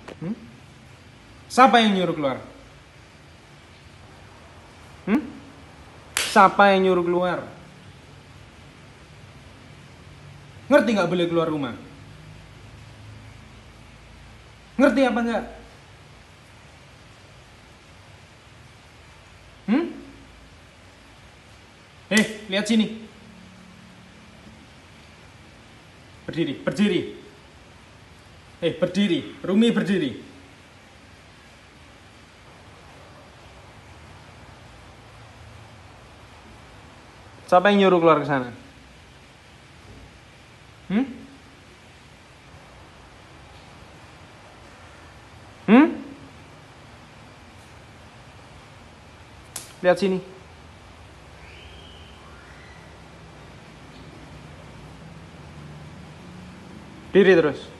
Hmm? Siapa yang nyuruh keluar? Hmm? Siapa yang nyuruh keluar? Ngerti nggak boleh keluar rumah? Ngerti apa enggak? Hmm? Lihat sini. Berdiri, berdiri. Berdiri. Rumi berdiri. Siapa yang nyuruh keluar ke sana? Hmm? Hmm? Lihat sini. Diri terus.